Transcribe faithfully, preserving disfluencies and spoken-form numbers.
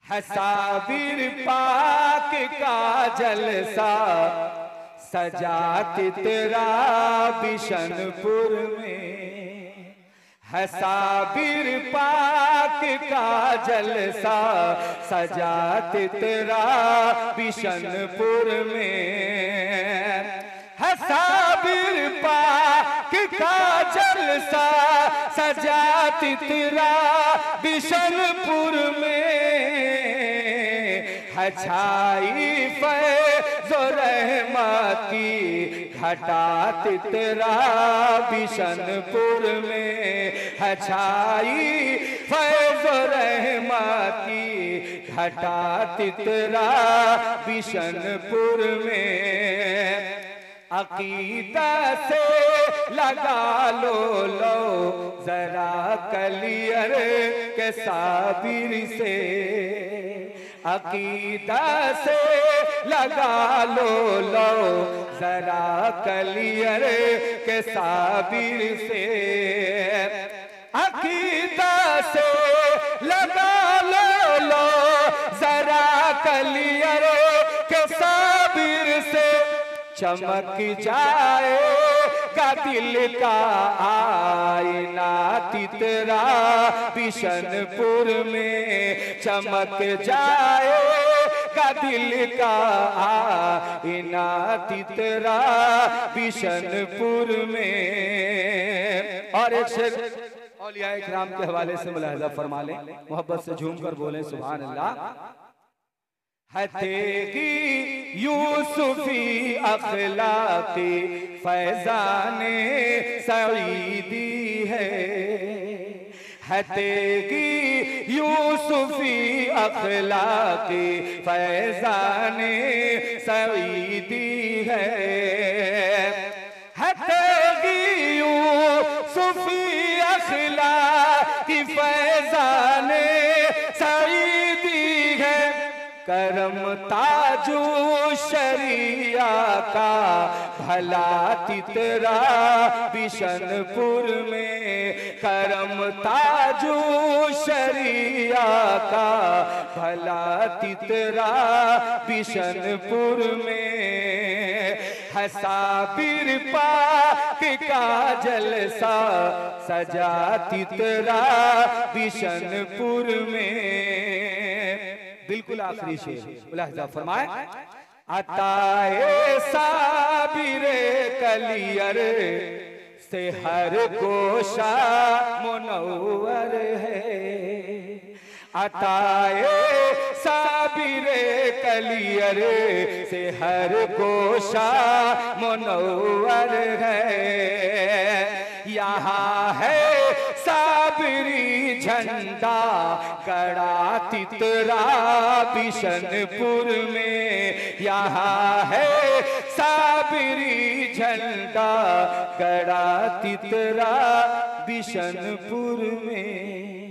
है साबिर पाक का जलसा सजा तितरा बिशनपुर में। है साबिर पाक का जलसा सजा तितरा बिशनपुर में। है साबिर पाक का जलसा सजा तितरा बिशनपुर में। है छाई फैज़ व रहमत की घटा तितरा बिशनपुर में। है छाई फैज़ व रहमत की घटा तितरा बिशनपुर में। अकीदा से लगा लो लो जरा कलियर के साबिर से। अकीदा से लगा लो लो जरा कलियर के साबिर से। अकीदा से लगा लो लो जरा कलियर के साबिर से। चमक जाएगा दिल का आईना तितरा बिशनपुर में। चमक जाएगा दिल का आईना तितरा बिशनपुर में। और एक शेर औलिया इकराम के हवाले से मुलाहिजा फरमा लें, मोहब्बत से झूम कर बोलें सुभान अल्लाह। है तेगी यूसुफी अखलाक़ी फैज़ाने सईदी है। है तेगी यूसुफी अखलाक़ी फैज़ाने सईदी है। है तेगी यूसुफी अखलाक़ी फैज़ाने सईदी है। करम ताजू शरिया का भला तितरा बिशनपुर में। करम ताजू शरिया का भला तितरा बिशनपुर में। है साबिर पाक का जलसा सजा तितरा बिशनपुर में। बिल्कुल आखिरी शेर मुलाहिजा फरमाए। अताए साबिरे कलियर से हर गोशा मुनव्वर है। अताए साबिरे कलियर से हर गोशा मुनव्वर है। यहाँ है साबिरी झंडा गड़ा तितरा बिशनपुर में। यहाँ है साबिरी झंडा गड़ा तितरा बिशनपुर में।